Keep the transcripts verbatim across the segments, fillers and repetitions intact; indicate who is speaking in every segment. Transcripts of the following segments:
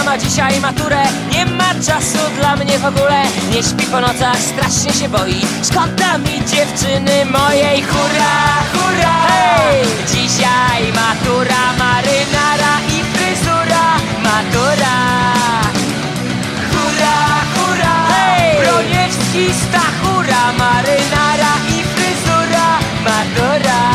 Speaker 1: ma dzisiaj maturę. Nie ma czasu dla mnie w ogóle. Nie śpi po nocach, strasznie się boi. Szkoda mi dziewczyny mojej. Hurra, hurra, hej! Dzisiaj matura, marynara i fryzura. Matura. Hurra, hurra, hej! Broniewski, Stachura, marynara i fryzura. Matura.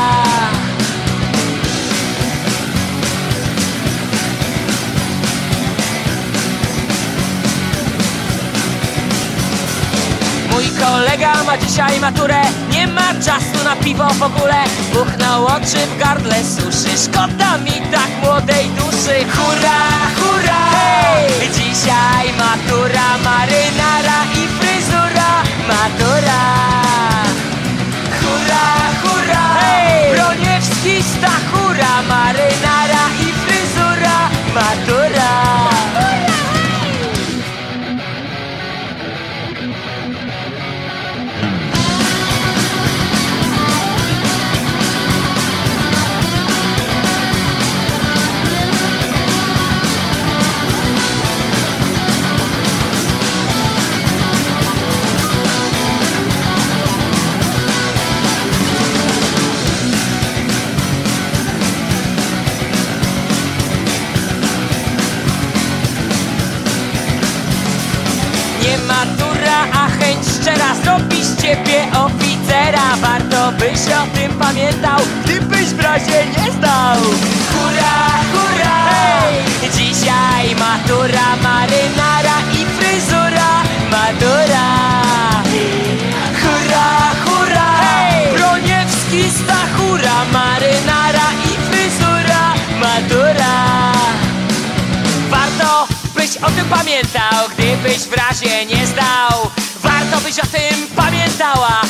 Speaker 1: Mój kolega ma dzisiaj maturę. Nie ma czasu na piwo w ogóle. Buchnął oczy, w gardle suszy. Szkoda mi tak młodej duszy. Hurra, hurra, hej! Dzisiaj matura, marynara i fryzura. Matura. Hurra, hurra, hej! Broniewski, Stachura, marynara i fryzura. Matura. Nie matura, a chęć szczera zrobi z ciebie oficera. Warto byś o tym pamiętał, gdybyś w razie nie zdał. Hurra, hurra, hej! Dzisiaj matura, marynara i fryzura. Matura. Hurra, hurra, hej! Broniewski, Stachura, marynara i fryzura. Matura. Warto byś o tym pamiętał, gdybyś w razie nie zdał. Warto byś o tym pamiętała,